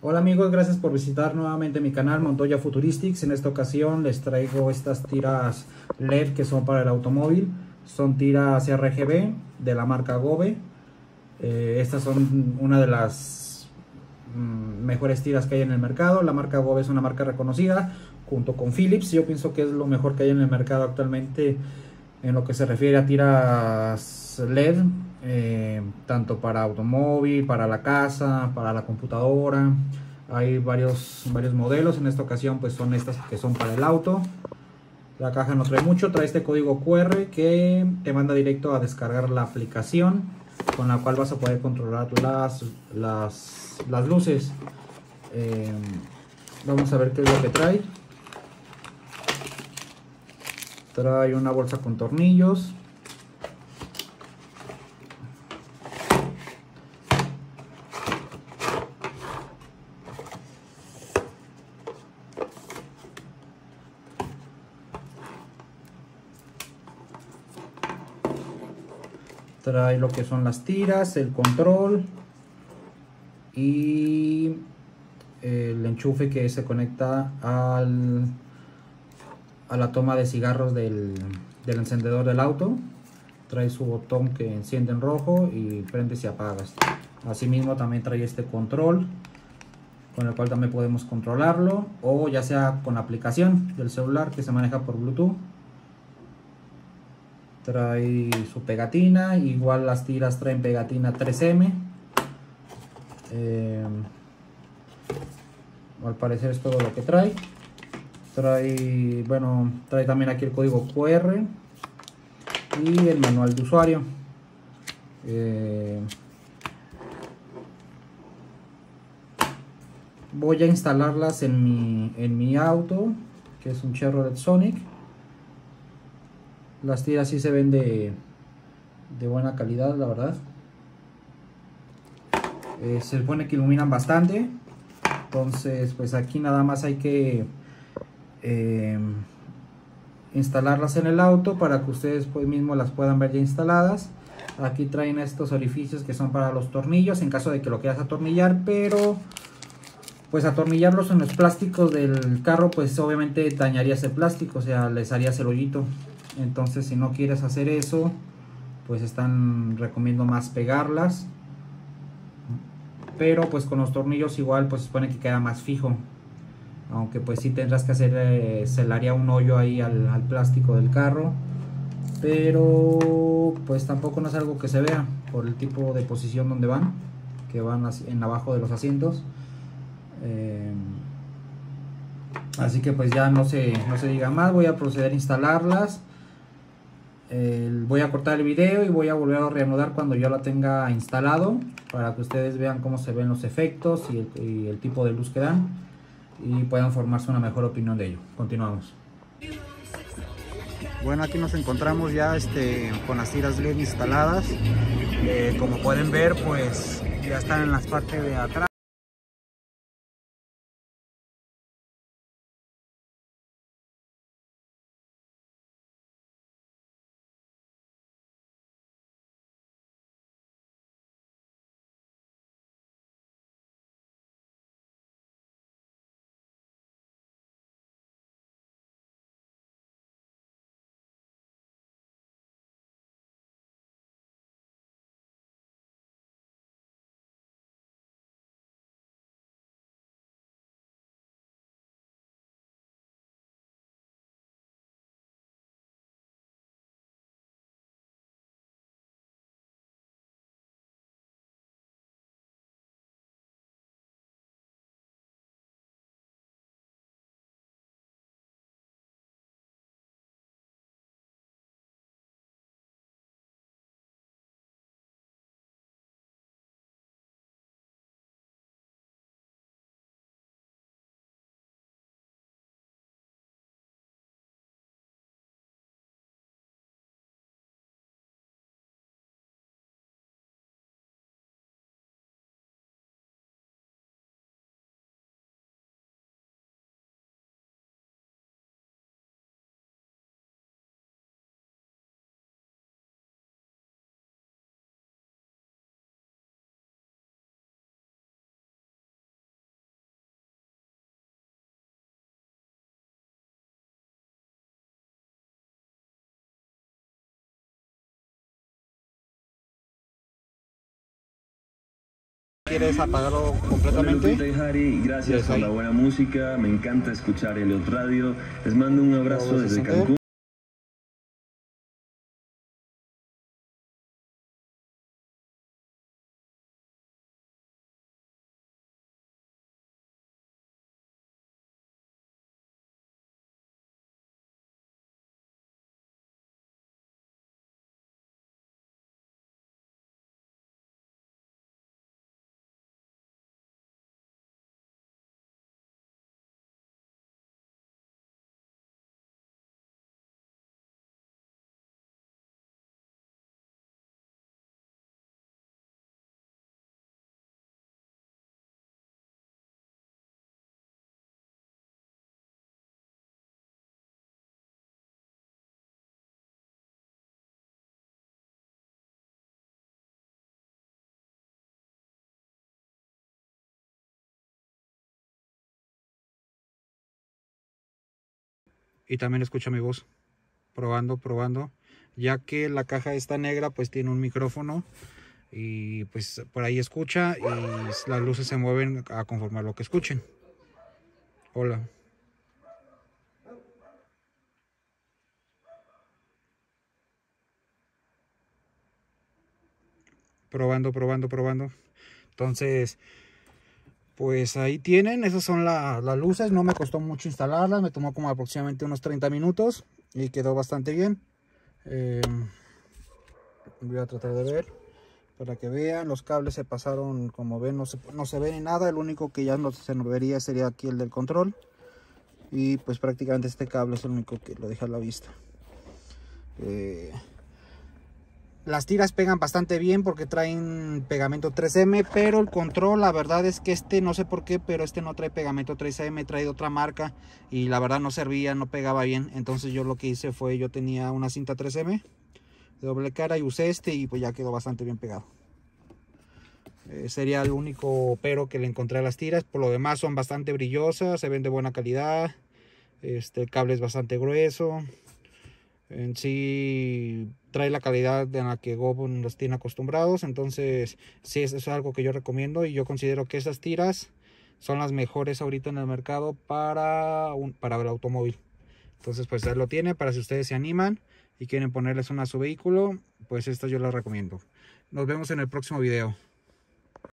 Hola amigos, gracias por visitar nuevamente mi canal Montoya Futuristics. En esta ocasión les traigo estas tiras LED que son para el automóvil. Son tiras RGB de la marca Gobe. Estas son una de las mejores tiras que hay en el mercado. La marca Gobe es una marca reconocida junto con Philips. Yo pienso que es lo mejor que hay en el mercado actualmente en lo que se refiere a tiras LED, tanto para automóvil, para la casa, para la computadora. Hay varios modelos. En esta ocasión pues son estas que son para el auto. La caja no trae mucho, trae este código QR que te manda directo a descargar la aplicación con la cual vas a poder controlar las luces. Vamos a ver qué es lo que trae. Trae una bolsa con tornillos. Trae lo que son las tiras, el control y el enchufe que se conecta a la toma de cigarros del encendedor del auto. Trae su botón que enciende en rojo y prende y apaga. Asimismo también trae este control con el cual también podemos controlarlo, o ya sea con la aplicación del celular que se maneja por Bluetooth. Trae su pegatina, igual las tiras traen pegatina 3M. Al parecer es todo lo que trae. Trae también aquí el código QR y el manual de usuario. Voy a instalarlas en mi auto, que es un Chevrolet Sonic. Las tiras sí se ven de buena calidad, la verdad. Se supone que iluminan bastante. Entonces pues aquí nada más hay que instalarlas en el auto para que ustedes pues mismos las puedan ver ya instaladas. Aquí traen estos orificios que son para los tornillos en caso de que lo quieras atornillar, pero pues atornillarlos en los plásticos del carro pues obviamente dañarías el plástico, o sea, les harías el hoyito. Entonces si no quieres hacer eso, pues recomiendo más pegarlas, pero pues con los tornillos igual pues se supone que queda más fijo, aunque pues sí tendrás que hacer, se le haría un hoyo ahí al plástico del carro, pero pues tampoco no es algo que se vea por el tipo de posición donde van, que van en abajo de los asientos. Así que pues ya no se diga más, voy a proceder a instalarlas. Voy a cortar el video y voy a volver a reanudar cuando yo la tenga instalado, para que ustedes vean cómo se ven los efectos y el tipo de luz que dan y puedan formarse una mejor opinión de ello. Continuamos. Bueno, aquí nos encontramos ya con las tiras LED instaladas. Como pueden ver, pues ya están en las partes de atrás. quieres apagarlo Hola completamente. Lupita y Harry, gracias por la buena música, me encanta escuchar Elliot Radio, les mando un abrazo desde Cancún. Y también escucha mi voz. Probando. Ya que la caja está negra, pues tiene un micrófono. Y pues por ahí escucha y las luces se mueven a conforme a lo que escuchen. Hola. Probando. Entonces, pues ahí tienen, esas son las luces. No me costó mucho instalarlas, me tomó como aproximadamente unos 30 minutos y quedó bastante bien. Voy a tratar de ver para que vean. Los cables se pasaron, como ven, no se ve ni nada. El único que ya no se vería sería aquí el del control. Y pues prácticamente este cable es el único que lo deja a la vista. Las tiras pegan bastante bien porque traen pegamento 3M, pero el control, la verdad es que este, no sé por qué, pero este no trae pegamento 3M, trae de otra marca y la verdad no servía, no pegaba bien. Entonces yo lo que hice fue, yo tenía una cinta 3M de doble cara y usé este y pues ya quedó bastante bien pegado. Sería el único pero que le encontré a las tiras. Por lo demás son bastante brillosas, se ven de buena calidad. El cable es bastante grueso. En sí trae la calidad en la que Gobo nos tiene acostumbrados. Entonces sí, eso es algo que yo recomiendo y yo considero que esas tiras son las mejores ahorita en el mercado para el automóvil. Entonces pues ya lo tiene, para si ustedes se animan y quieren ponerles una a su vehículo, pues esta yo la recomiendo. Nos vemos en el próximo video.